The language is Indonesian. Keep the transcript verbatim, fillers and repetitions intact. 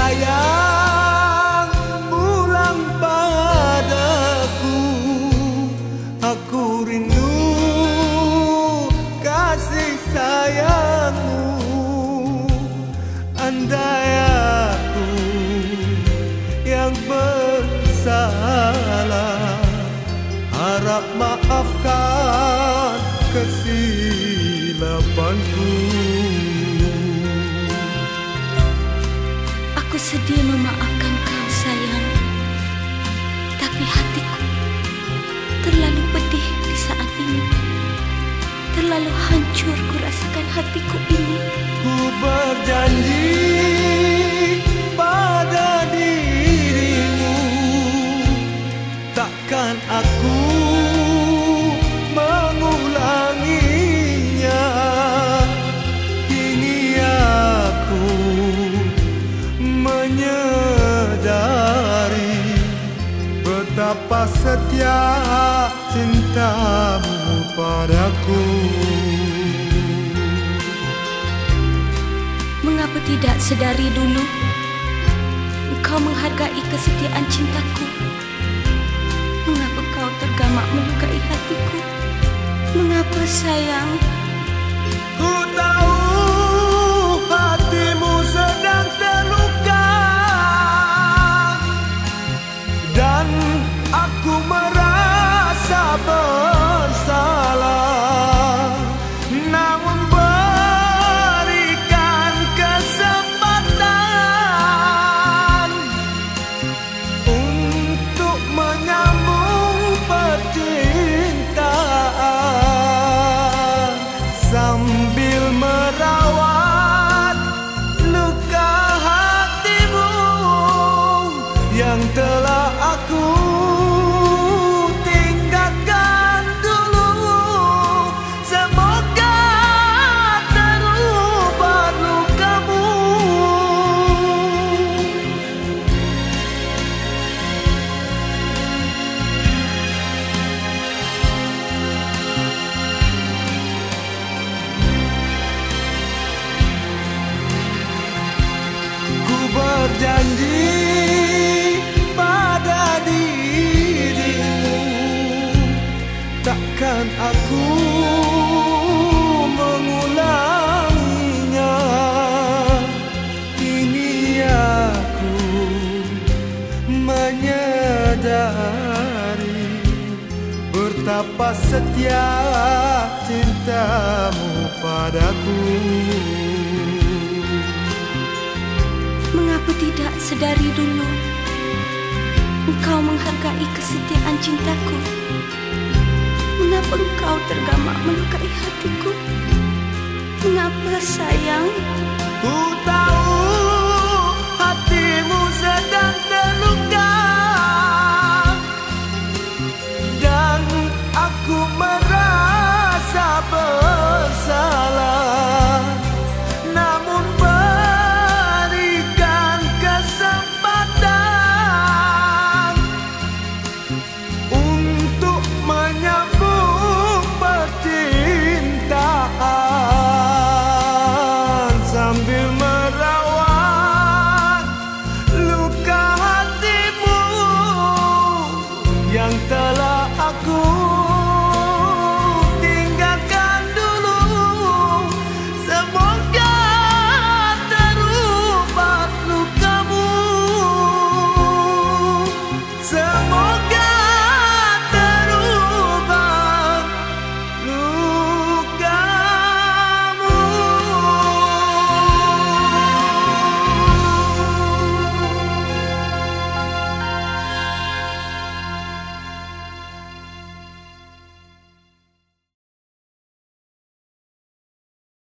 sayang, pulang padaku. Aku rindu kasih sayangmu. Andai aku yang bersalah, harap maafkan kesilapanku. Aku sedia memaafkan kau sayang, tapi hatiku terlalu pedih di saat ini. Terlalu hancur ku rasakan hatiku ini. Ku berjanji pada dirimu, takkan aku mengulanginya. Kini aku menyadari betapa setia cintamu padaku. Mengapa tidak sedari dulu engkau menghargai kesetiaan cintaku? Mengapa kau tergamak melukai hatiku? Mengapa sayang? Ku tahu hatimu sedang terluka, dan aku merasa bersalah. Namun berikan kesempatan untuk menyambung percintaan, sambil merawat luka hatimu yang telah aku tinggalkan dulu. Semoga terubah lukamu. Ku berjanji pada dirimu, takkan aku mengulanginya. Kini aku menyadari betapa setia cintamu padaku. Mengapa tidak sedari dulu engkau menghargai kesetiaan cintaku? Mengapa engkau tergamak melukai hatiku? Mengapa sayang? Ku